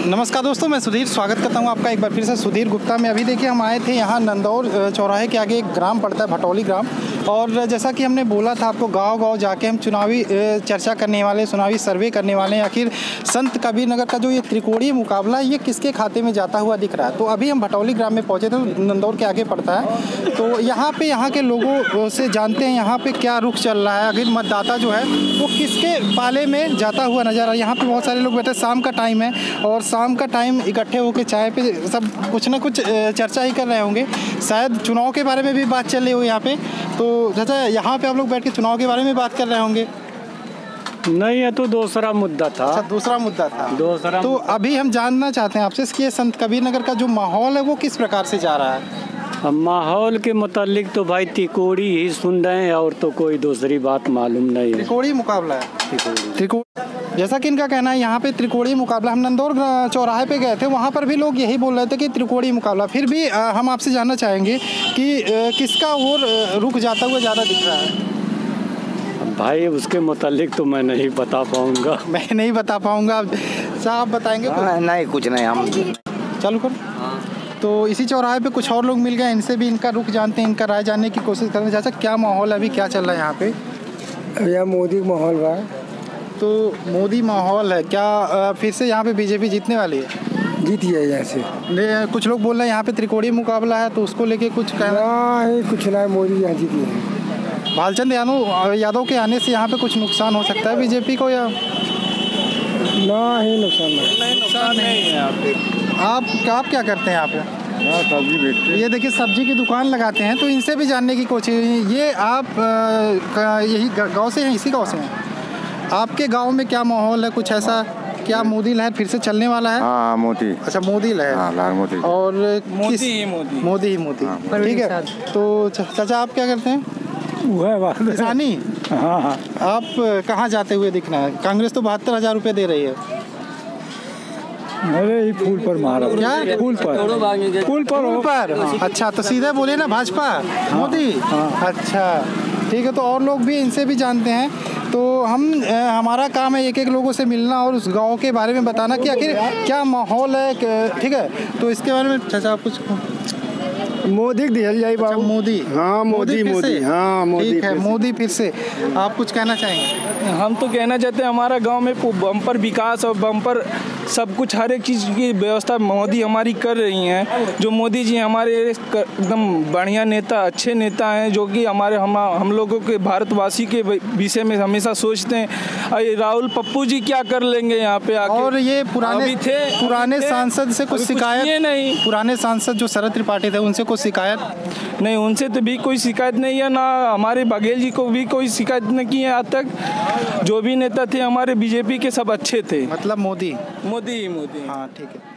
नमस्कार दोस्तों, मैं सुधीर स्वागत करता हूं आपका एक बार फिर से सुधीर गुप्ता में। अभी देखिए हम आए थे यहाँ नंदौर चौराहे के आगे एक ग्राम पड़ता है भटौली ग्राम, और जैसा कि हमने बोला था आपको गांव-गांव जाके हम चुनावी चर्चा करने वाले, चुनावी सर्वे करने वाले हैं। आखिर संत कबीर नगर का जो ये त्रिकोणीय मुकाबला है ये किसके खाते में जाता हुआ दिख रहा है। तो अभी हम भटौली ग्राम में पहुँचे थे, नंदौर के आगे पड़ता है। तो यहाँ पे यहाँ के लोगों से जानते हैं यहाँ पे क्या रुख चल रहा है, आखिर मतदाता जो है वो किसके पाले में जाता हुआ नजर आ रहा है। यहाँ पे बहुत सारे लोग बैठे, शाम का टाइम है और शाम का टाइम इकट्ठे होकर चाय पे सब कुछ ना कुछ चर्चा ही कर रहे होंगे। शायद चुनाव के बारे में भी बात चल रही हो यहाँ पे। तो चाचा, यहाँ पे आप लोग बैठ के चुनाव के बारे में बात कर रहे होंगे? नहीं, ये तो दूसरा मुद्दा था। अच्छा, दूसरा मुद्दा था। दूसरा तो अभी हम जानना चाहते हैं आपसे कि संत कबीर नगर का जो माहौल है वो किस प्रकार से जा रहा है। अब माहौल के मुतालिक तो भाई तिकोड़ी ही सुन रहे हैं, और तो कोई दूसरी बात मालूम नहीं है। त्रिकोणीय मुकाबला है। त्रिकोण, जैसा कि इनका कहना है यहाँ पे त्रिकोणीय मुकाबला। हम नंदौर चौराहे पे गए थे, वहाँ पर भी लोग यही बोल रहे थे कि त्रिकोणीय मुकाबला। फिर भी हम आपसे जानना चाहेंगे कि किसका और रुख जाता हुआ ज़्यादा दिख रहा है। भाई उसके मुतालिक तो मैं नहीं बता पाऊँगा। मैं नहीं बता पाऊँगा, साहब बताएंगे? नहीं, कुछ नहीं, हम चालू करो। तो इसी चौराहे पे कुछ और लोग मिल गए, इनसे भी इनका रुख जानते हैं, इनका राय जानने की कोशिश कर रहे हैं। जैसा क्या माहौल है अभी, क्या चल रहा है यहाँ पे? यह मोदी माहौल बा। तो मोदी माहौल है क्या? फिर से यहाँ पे बीजेपी जीतने वाली है? जीती है यहाँ से। कुछ लोग बोल रहे हैं यहाँ पे त्रिकोणीय मुकाबला है, तो उसको लेके कुछ कहना? नहीं, कुछ नहीं, मोदी यहाँ जीती है। भालचंद्र यादव के आने से यहाँ पे कुछ नुकसान हो सकता है बीजेपी को, या नहीं? नुकसान नहीं है। आप क्या करते हैं यहाँ पे? सब्जी बेचते। ये देखिए सब्जी की दुकान लगाते हैं, तो इनसे भी जानने की कोशिश। ये आप यही गांव से हैं, इसी गांव से हैं? आपके गांव में क्या माहौल है, कुछ ऐसा? क्या मोदी लहर फिर से चलने वाला है? हाँ, मोदी। अच्छा, मोदी लहर। हाँ, लाल मोदी। और मोदी ही हाँ, ठीक है। तो चाचा आप क्या करते हैं? किसानी। हाँ। आप कहाँ जाते हुए दिखना है? कांग्रेस तो 72,000 रुपये दे रही है। अरे ये फूल पर मारा। क्या? फूल पर। अच्छा, तो सीधे बोले ना भाजपा, मोदी। अच्छा ठीक है। तो और लोग भी, इनसे भी जानते हैं। तो हमारा काम है एक एक लोगों से मिलना और उस गांव के बारे में बताना कि आखिर क्या माहौल है। ठीक है, तो इसके बारे में चाचा आप कुछ? मोदी दिहल जाए बाबू। मोदी। हाँ, मोदी। हाँ, मोदी। ठीक है, मोदी फिर से। आप कुछ कहना चाहेंगे? हम तो कहना चाहते हैं हमारा गांव में बम्पर विकास और बम्पर सब कुछ, हर एक चीज़ की व्यवस्था मोदी हमारी कर रही हैं। जो मोदी जी हमारे एकदम बढ़िया नेता, अच्छे नेता हैं, जो कि हम लोगों के भारतवासी के विषय में हमेशा सोचते हैं। अरे राहुल पप्पू जी क्या कर लेंगे यहाँ पे आके? और ये पुराने सांसद से कुछ शिकायत नहीं? पुराने सांसद जो शरद त्रिपाठी थे, उनसे कुछ शिकायत नहीं? उनसे तो भी कोई शिकायत नहीं है, ना हमारे बघेल जी को भी कोई शिकायत नहीं की है आज तक। जो भी नेता थे हमारे बीजेपी के, सब अच्छे थे। मतलब मोदी। मोदी। हाँ ठीक है।